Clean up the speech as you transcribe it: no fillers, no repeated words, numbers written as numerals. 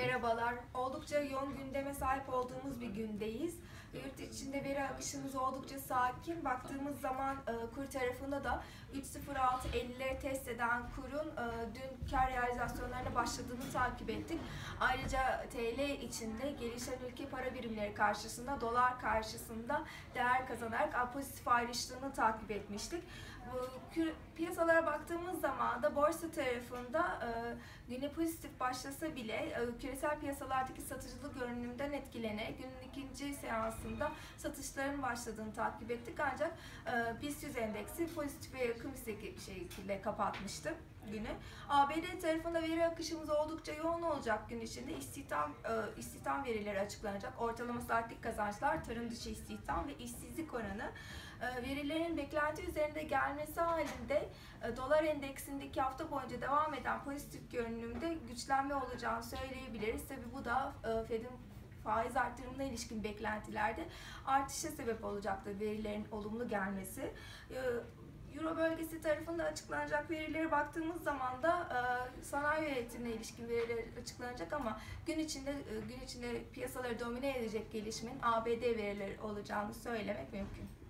Merhabalar. Oldukça yoğun gündeme sahip olduğumuz bir gündeyiz. Yurt içinde veri akışımız oldukça sakin. Baktığımız zaman kur tarafında da 3.06.50'leri test eden kurun dün kar realizasyonlarına başladığını takip ettik. Ayrıca TL içinde gelişen ülke para birimleri karşısında, dolar karşısında değer kazanarak pozitif ayrıştığını takip etmiştik. Piyasalara baktığımız zaman da borsa tarafında güne pozitif başlasa bile küresel piyasalardaki satıcılık görünümünden etkilenerek günün ikinci seansında satışların başladığını takip ettik. Ancak BIST 100 endeksi pozitif ve yakın bir şekilde kapatmıştı günü. ABD tarafında veri akışımız oldukça yoğun olacak gün içinde. İstihdam verileri açıklanacak. Ortalama saatlik kazançlar, tarım dışı istihdam ve işsizlik oranı. Verilerin beklenti üzerinde gelmesi halinde dolar endeksindeki hafta boyunca devam eden pozitif görünümde güçlenme olacağını söyleyebiliriz. Tabii bu da Fed'in faiz artırımına ilişkin beklentilerde artışa sebep olacaktır verilerin olumlu gelmesi. Euro bölgesi tarafında açıklanacak verilere baktığımız zaman da sanayi üretimine ilişkin veriler açıklanacak ama gün içinde piyasaları domine edecek gelişmenin ABD verileri olacağını söylemek mümkün.